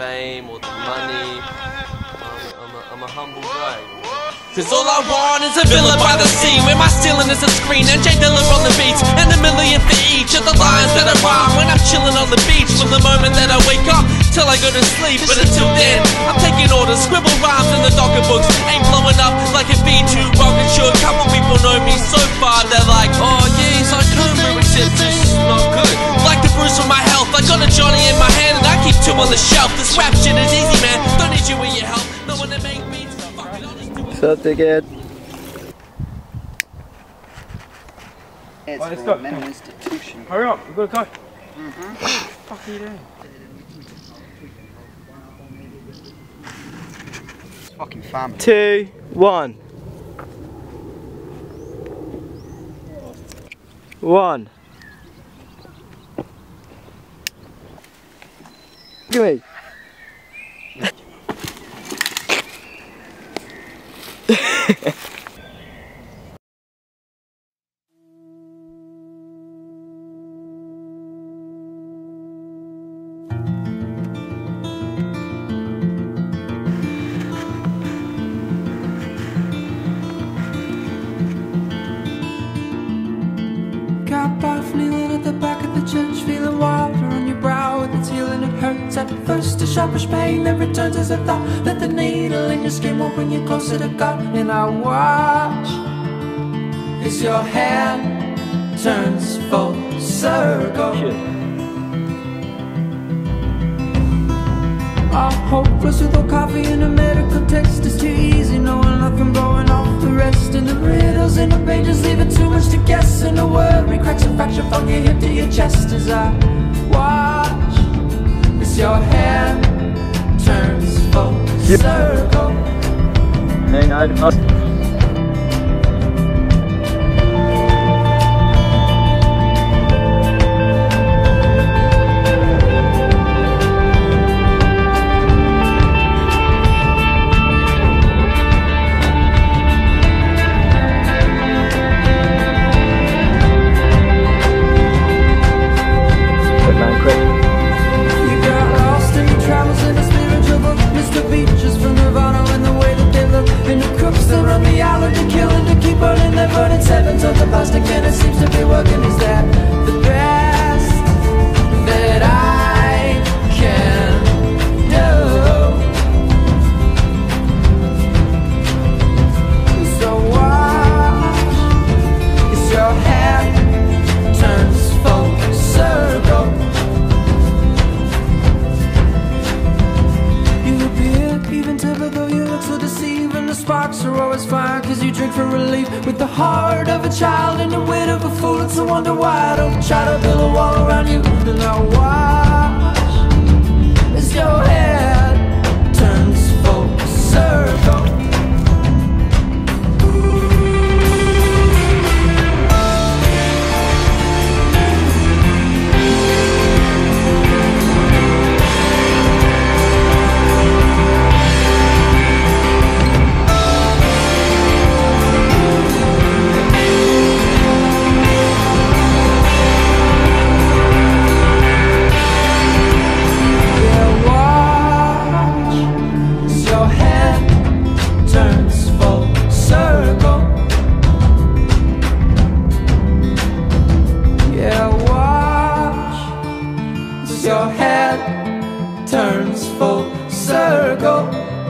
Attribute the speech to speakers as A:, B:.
A: fame or the money. I'm a humble guy. Cause all I want is a villa by the sea, where my ceiling is a screen and J Dilla on the beats, and $1 million for each of the lines that I rhyme when I'm chilling on the beach. From the moment that I wake up till I go to sleep, but until then I'm taking orders, scribble rhymes in the docket books. Ain't blowing up like a V2 rocket should. Couple people know me so far, they're like, oh yeah, he's like Homer, except it's not good. Like the Bruce for my health, I got a Johnny in my hand and I keep 2 on the shelf. This rap shit is easy, man, don't need you in your help. No one to make beats, fuck it, I'll just do it.
B: What's up, dickhead?
C: It's
D: let's
C: for
D: go.
C: a mental institution.
D: Hurry up, we've got to go.
C: Mm-hmm.
D: What the fuck are you doing?
C: It's fucking family.
B: 2, 1. 1. Look at me.
E: Got off kneeling at the back of the church, feeling water on your brow with its healing. It hurts at first, a sharpish pain, then returns as a thought that the needle in your skin will bring you closer to God. And I watch as your hand turns full circle. All hopeless without coffee and a medical text is too easy, knowing nothing blowing off the rest. And the riddles in the pages leaving too much to guess. And the worry cracks and fracture from your hip to your chest as I watch as your hand turns full circle.
B: Hang on. Sevens of the plastic and it seems to be working. Is that the best that I can do? So watch as your head turns full circle. You appear even timber though you look so deceiving. The sparks are always fire cause you drink for relief. With the heart of a child and the wit of a fool, it's a wonder why I don't try to build a wall around you. And I watch as your head turns full circle. Your head turns full circle.